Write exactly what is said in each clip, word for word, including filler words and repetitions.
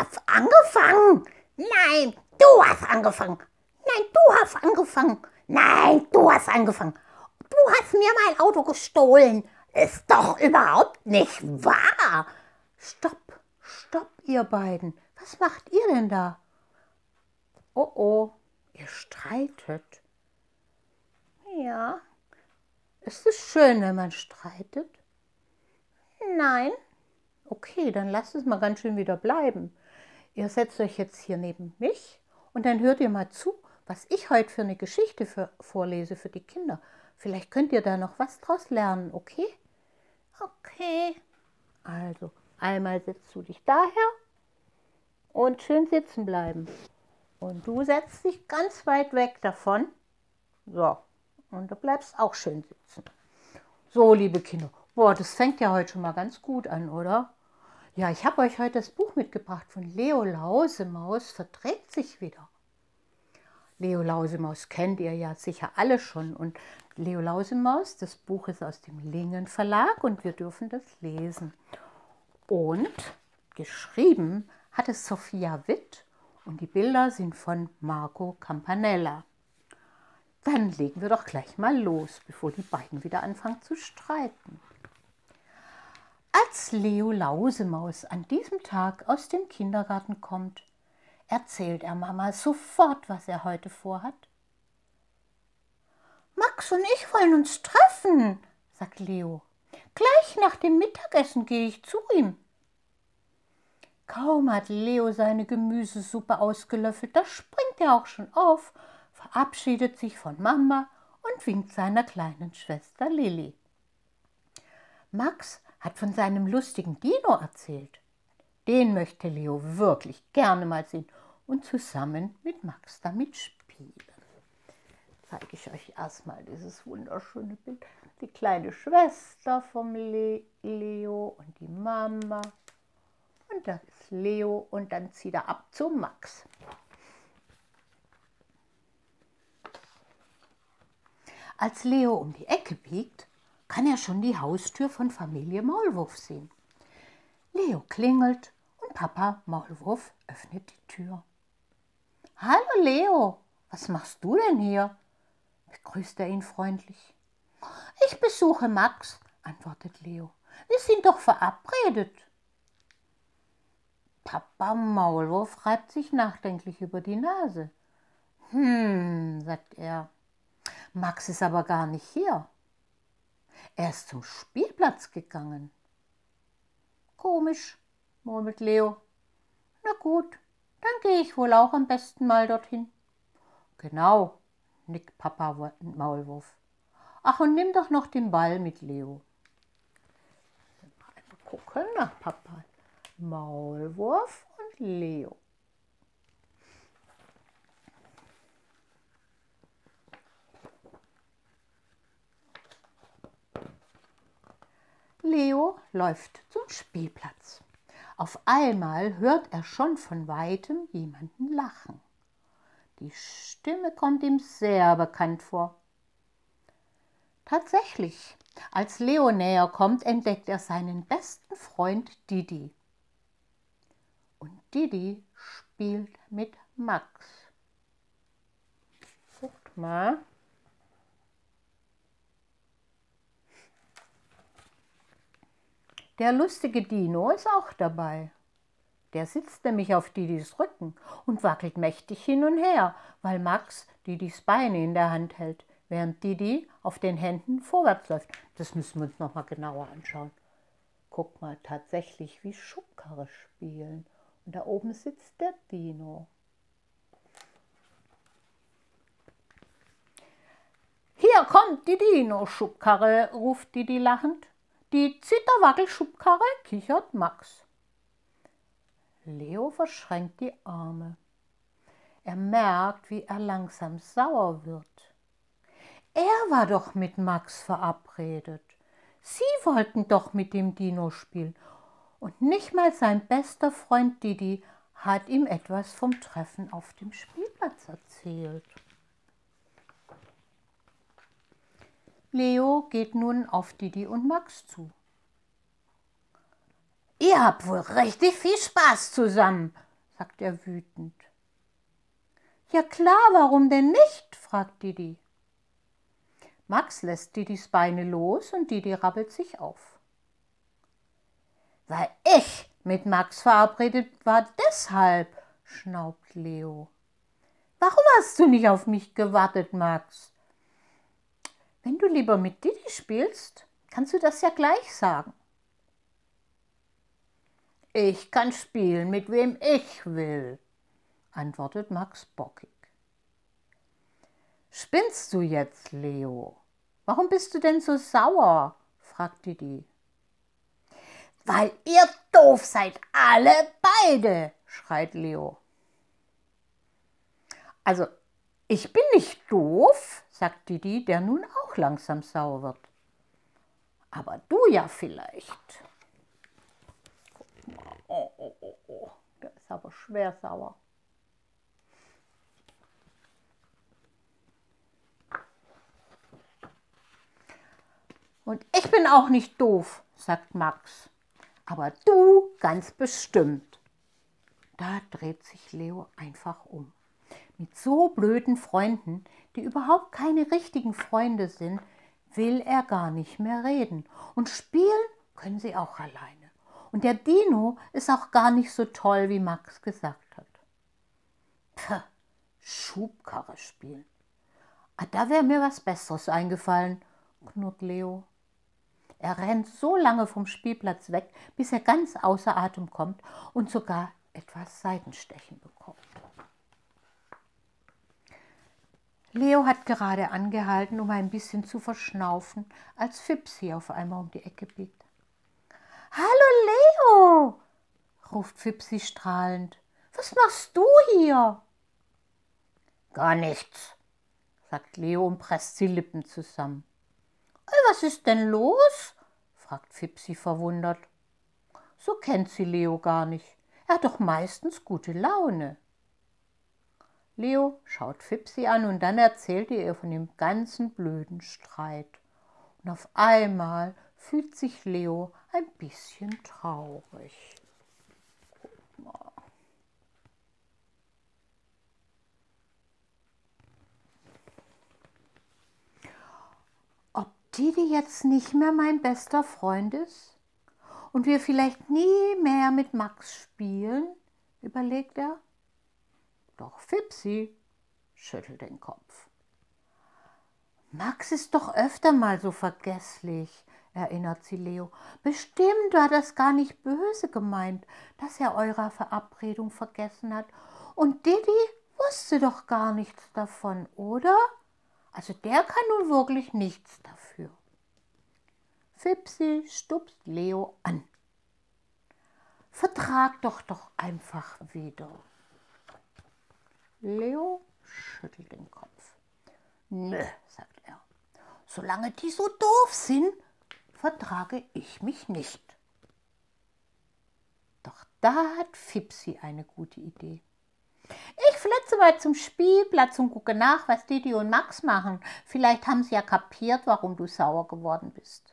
hast angefangen. Nein, du hast angefangen. Nein, du hast angefangen. Nein, du hast angefangen. Du hast mir mein Auto gestohlen. Ist doch überhaupt nicht wahr. Stopp, stopp, ihr beiden. Was macht ihr denn da? Oh, oh, ihr streitet. Ja. Ist es schön, wenn man streitet? Nein. Okay, dann lasst es mal ganz schön wieder bleiben. Ihr setzt euch jetzt hier neben mich und dann hört ihr mal zu, was ich heute für eine Geschichte für, vorlese für die Kinder. Vielleicht könnt ihr da noch was draus lernen, okay? Okay. Also, einmal setzt du dich daher und schön sitzen bleiben. Und du setzt dich ganz weit weg davon. So, und du bleibst auch schön sitzen. So, liebe Kinder, boah, das fängt ja heute schon mal ganz gut an, oder? Ja, ich habe euch heute das Buch mitgebracht von Leo Lausemaus, verträgt sich wieder. Leo Lausemaus kennt ihr ja sicher alle schon. Und Leo Lausemaus, das Buch ist aus dem Lingen Verlag und wir dürfen das lesen. Und geschrieben hat es Sophia Witt und die Bilder sind von Marco Campanella. Dann legen wir doch gleich mal los, bevor die beiden wieder anfangen zu streiten. Als Leo Lausemaus an diesem Tag aus dem Kindergarten kommt, erzählt er Mama sofort, was er heute vorhat. Max und ich wollen uns treffen, sagt Leo. Gleich nach dem Mittagessen gehe ich zu ihm. Kaum hat Leo seine Gemüsesuppe ausgelöffelt, da springt er auch schon auf, verabschiedet sich von Mama und winkt seiner kleinen Schwester Lilli. Max hat von seinem lustigen Dino erzählt. Den möchte Leo wirklich gerne mal sehen und zusammen mit Max damit spielen. Zeige ich euch erstmal dieses wunderschöne Bild. Die kleine Schwester vom Le Leo und die Mama. Und da ist Leo und dann zieht er ab zu Max. Als Leo um die Ecke biegt, kann er schon die Haustür von Familie Maulwurf sehen. Leo klingelt und Papa Maulwurf öffnet die Tür. »Hallo Leo, was machst du denn hier?« begrüßt er ihn freundlich. »Ich besuche Max«, antwortet Leo. »Wir sind doch verabredet.« Papa Maulwurf reibt sich nachdenklich über die Nase. »Hm«, sagt er, »Max ist aber gar nicht hier. Er ist zum Spielplatz gegangen.« »Komisch«, murmelt Leo. »Na gut, dann gehe ich wohl auch am besten mal dorthin.« »Genau«, nickt Papa Maulwurf. »Ach, und nimm doch noch den Ball mit, Leo.« Mal gucken nach Papa Maulwurf und Leo. Leo läuft zum Spielplatz. Auf einmal hört er schon von weitem jemanden lachen. Die Stimme kommt ihm sehr bekannt vor. Tatsächlich, als Leo näher kommt, entdeckt er seinen besten Freund Didi. Und Didi spielt mit Max. Guckt mal. Der lustige Dino ist auch dabei. Der sitzt nämlich auf Didis Rücken und wackelt mächtig hin und her, weil Max Didis Beine in der Hand hält, während Didi auf den Händen vorwärts läuft. Das müssen wir uns noch mal genauer anschauen. Guck mal, tatsächlich wie Schubkarre spielen. Und da oben sitzt der Dino. »Hier kommt die Dino-Schubkarre«, ruft Didi lachend. »Die Zitterwackel-Schubkarre«, kichert Max. Leo verschränkt die Arme. Er merkt, wie er langsam sauer wird. Er war doch mit Max verabredet. Sie wollten doch mit dem Dino spielen. Und nicht mal sein bester Freund Didi hat ihm etwas vom Treffen auf dem Spielplatz erzählt. Leo geht nun auf Didi und Max zu. »Ihr habt wohl richtig viel Spaß zusammen«, sagt er wütend. Ja klar, warum denn nicht? fragt Didi. Max lässt Didis Beine los und Didi rappelt sich auf. Weil ich mit Max verabredet war, deshalb, schnaubt Leo. Warum hast du nicht auf mich gewartet, Max? Wenn du lieber mit Didi spielst, kannst du das ja gleich sagen. Ich kann spielen, mit wem ich will, antwortet Max bockig. Spinnst du jetzt, Leo? Warum bist du denn so sauer? fragt Didi. Weil ihr doof seid, alle beide, schreit Leo. Also, ich bin nicht doof, sagt Didi, der nun auch langsam sauer wird. Aber du ja vielleicht. Oh, oh, oh, oh, der ist aber schwer sauer. Und ich bin auch nicht doof, sagt Max. Aber du ganz bestimmt. Da dreht sich Leo einfach um. Mit so blöden Freunden, die überhaupt keine richtigen Freunde sind, will er gar nicht mehr reden. Und spielen können sie auch alleine. Und der Dino ist auch gar nicht so toll, wie Max gesagt hat. Pff, Schubkarre spielen. Ah, da wäre mir was Besseres eingefallen, knurrt Leo. Er rennt so lange vom Spielplatz weg, bis er ganz außer Atem kommt und sogar etwas Seitenstechen bekommt. Leo hat gerade angehalten, um ein bisschen zu verschnaufen, als Fipsi auf einmal um die Ecke biegt. »Hallo Leo«, ruft Fipsi strahlend. »Was machst du hier?« »Gar nichts«, sagt Leo und presst die Lippen zusammen. »Was ist denn los?«, fragt Fipsi verwundert. So kennt sie Leo gar nicht. Er hat doch meistens gute Laune. Leo schaut Fipsi an und dann erzählt er ihr von dem ganzen blöden Streit. Und auf einmal fühlt sich Leo ein bisschen traurig. Guck mal. Ob Didi jetzt nicht mehr mein bester Freund ist und wir vielleicht nie mehr mit Max spielen, überlegt er. Doch Fipsi schüttelt den Kopf. Max ist doch öfter mal so vergesslich, erinnert sie Leo. Bestimmt war das gar nicht böse gemeint, dass er eure Verabredung vergessen hat. Und Didi wusste doch gar nichts davon, oder? Also der kann nun wirklich nichts dafür. Fipsi stupst Leo an. Vertrag doch doch einfach wieder. Leo schüttelt den Kopf. Nö, sagt er. Solange die so doof sind, vertrage ich mich nicht. Doch da hat Fipsi eine gute Idee. Ich flitze mal zum Spielplatz und gucke nach, was Didi und Max machen. Vielleicht haben sie ja kapiert, warum du sauer geworden bist.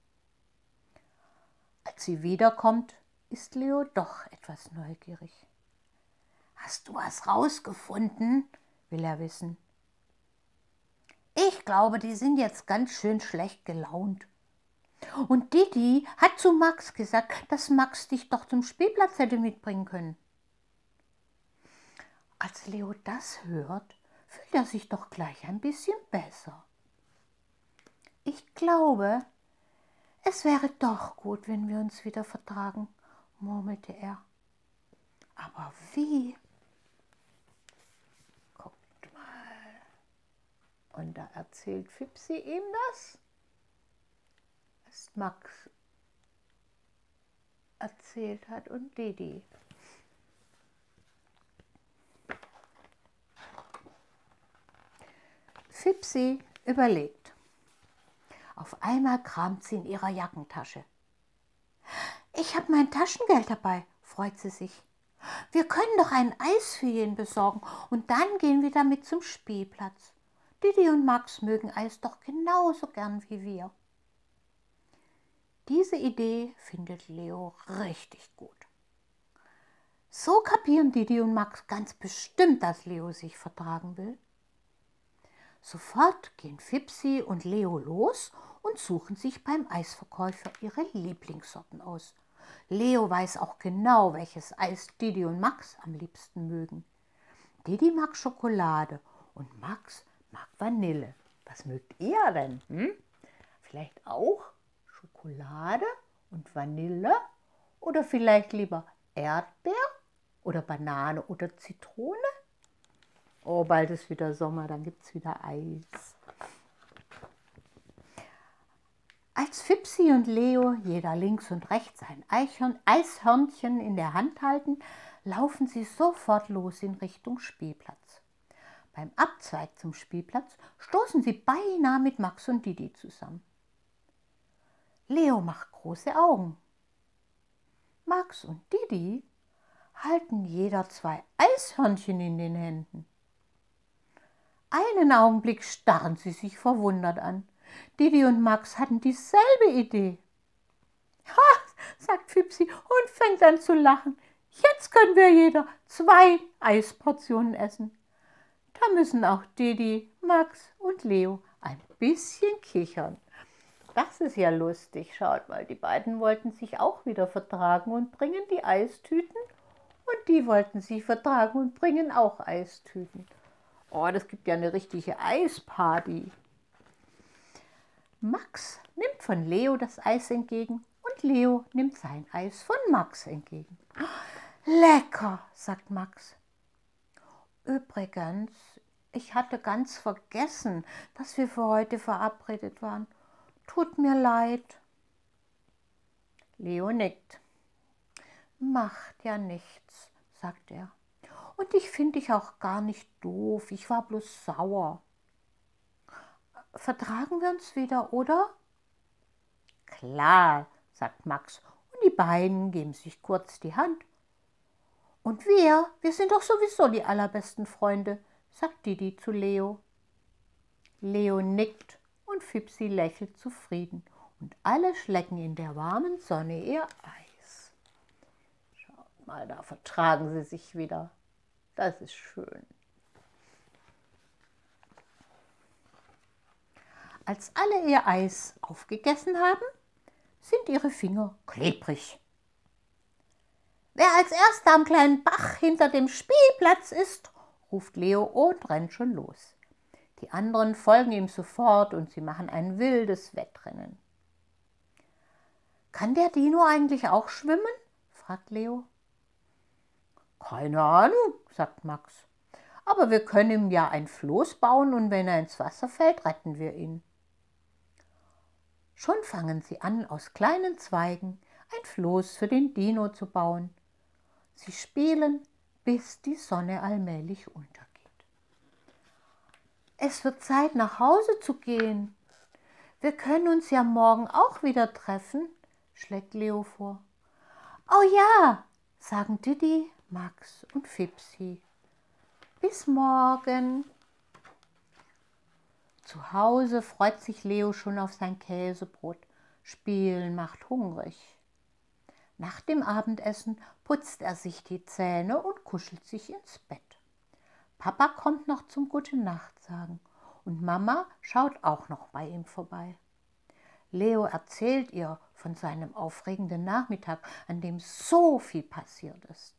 Als sie wiederkommt, ist Leo doch etwas neugierig. Hast du was rausgefunden? Will er wissen. Ich glaube, die sind jetzt ganz schön schlecht gelaunt. Und Didi hat zu Max gesagt, dass Max dich doch zum Spielplatz hätte mitbringen können. Als Leo das hört, fühlt er sich doch gleich ein bisschen besser. Ich glaube, es wäre doch gut, wenn wir uns wieder vertragen, murmelte er. Aber wie? Guckt mal. Und da erzählt Fipsi ihm das, was Max erzählt hat und Didi. Fipsi überlegt. Auf einmal kramt sie in ihrer Jackentasche. Ich habe mein Taschengeld dabei, freut sie sich. Wir können doch ein Eis für ihn besorgen und dann gehen wir damit zum Spielplatz. Didi und Max mögen Eis doch genauso gern wie wir. Diese Idee findet Leo richtig gut. So kapieren Didi und Max ganz bestimmt, dass Leo sich vertragen will. Sofort gehen Fipsi und Leo los und suchen sich beim Eisverkäufer ihre Lieblingssorten aus. Leo weiß auch genau, welches Eis Didi und Max am liebsten mögen. Didi mag Schokolade und Max mag Vanille. Was mögt ihr denn? Hm? Vielleicht auch Schokolade und Vanille? Oder vielleicht lieber Erdbeer oder Banane oder Zitrone? Oh, bald ist wieder Sommer, dann gibt es wieder Eis. Als Fipsi und Leo jeder links und rechts ein Eichhörn, Eishörnchen in der Hand halten, laufen sie sofort los in Richtung Spielplatz. Beim Abzweig zum Spielplatz stoßen sie beinahe mit Max und Didi zusammen. Leo macht große Augen. Max und Didi halten jeder zwei Eishörnchen in den Händen. Einen Augenblick starren sie sich verwundert an. Didi und Max hatten dieselbe Idee. Ha, sagt Fipsi und fängt an zu lachen. Jetzt können wir jeder zwei Eisportionen essen. Da müssen auch Didi, Max und Leo ein bisschen kichern. Das ist ja lustig, schaut mal, die beiden wollten sich auch wieder vertragen und bringen die Eistüten und die wollten sich vertragen und bringen auch Eistüten. Oh, das gibt ja eine richtige Eisparty. Max nimmt von Leo das Eis entgegen und Leo nimmt sein Eis von Max entgegen. Lecker, sagt Max. Übrigens, ich hatte ganz vergessen, dass wir für heute verabredet waren. Tut mir leid. Leo nickt. Macht ja nichts, sagt er. Und ich finde dich auch gar nicht doof. Ich war bloß sauer. Vertragen wir uns wieder, oder? Klar, sagt Max. Und die beiden geben sich kurz die Hand. Und wir, wir sind doch sowieso die allerbesten Freunde, sagt Didi zu Leo. Leo nickt und Fipsi lächelt zufrieden. Und alle schlecken in der warmen Sonne ihr Eis. Schaut mal, da vertragen sie sich wieder. Das ist schön. Als alle ihr Eis aufgegessen haben, sind ihre Finger klebrig. Wer als erster am kleinen Bach hinter dem Spielplatz ist, ruft Leo und rennt schon los. Die anderen folgen ihm sofort und sie machen ein wildes Wettrennen. Kann der Dino eigentlich auch schwimmen? Fragt Leo. Keine Ahnung, sagt Max. Aber wir können ihm ja ein Floß bauen und wenn er ins Wasser fällt, retten wir ihn. Schon fangen sie an, aus kleinen Zweigen ein Floß für den Dino zu bauen. Sie spielen, bis die Sonne allmählich untergeht. Es wird Zeit, nach Hause zu gehen. Wir können uns ja morgen auch wieder treffen, schlägt Leo vor. Oh ja, sagen Didi, Max und Fipsi. Bis morgen. Zu Hause freut sich Leo schon auf sein Käsebrot. Spielen macht hungrig. Nach dem Abendessen putzt er sich die Zähne und kuschelt sich ins Bett. Papa kommt noch zum Gute-Nacht sagen und Mama schaut auch noch bei ihm vorbei. Leo erzählt ihr von seinem aufregenden Nachmittag, an dem so viel passiert ist.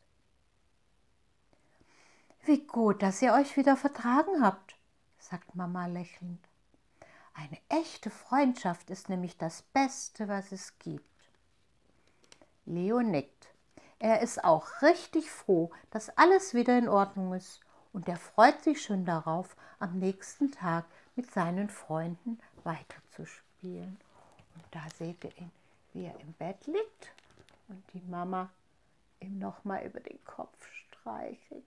Wie gut, dass ihr euch wieder vertragen habt, sagt Mama lächelnd. Eine echte Freundschaft ist nämlich das Beste, was es gibt. Leo nickt. Er ist auch richtig froh, dass alles wieder in Ordnung ist und er freut sich schon darauf, am nächsten Tag mit seinen Freunden weiterzuspielen. Und da seht ihr ihn, wie er im Bett liegt und die Mama ihm nochmal über den Kopf streichelt.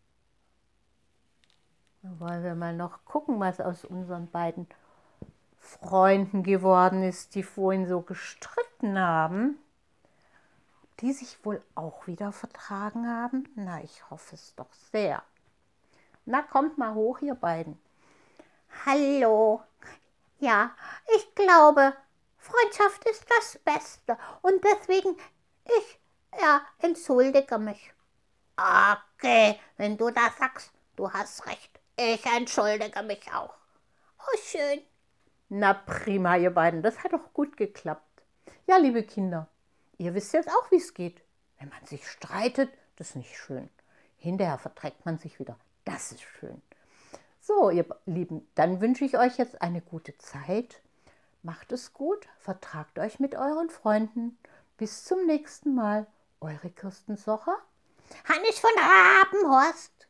Dann wollen wir mal noch gucken, was aus unseren beiden Freunden geworden ist, die vorhin so gestritten haben. Ob die sich wohl auch wieder vertragen haben? Na, ich hoffe es doch sehr. Na, kommt mal hoch, ihr beiden. Hallo. Ja, ich glaube, Freundschaft ist das Beste. Und deswegen, ich, ja, entschuldige mich. Okay, wenn du das sagst, du hast recht. Ich entschuldige mich auch. Oh, schön. Na prima, ihr beiden, das hat doch gut geklappt. Ja, liebe Kinder, ihr wisst jetzt auch, wie es geht. Wenn man sich streitet, das ist nicht schön. Hinterher verträgt man sich wieder. Das ist schön. So, ihr Lieben, dann wünsche ich euch jetzt eine gute Zeit. Macht es gut, vertragt euch mit euren Freunden. Bis zum nächsten Mal. Eure Kirsten Socher. Hannes von Rabenhorst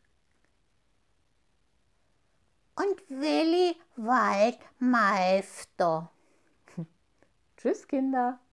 und Willi Waldmeister. Tschüss, Kinder.